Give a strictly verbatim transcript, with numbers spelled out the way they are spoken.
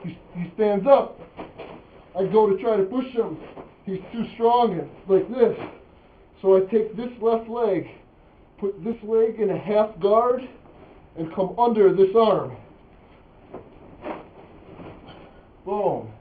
he, he stands up. I go to try to push him. He's too strong, and like this. So I take this left leg, put this leg in a half guard, and come under this arm. Boom.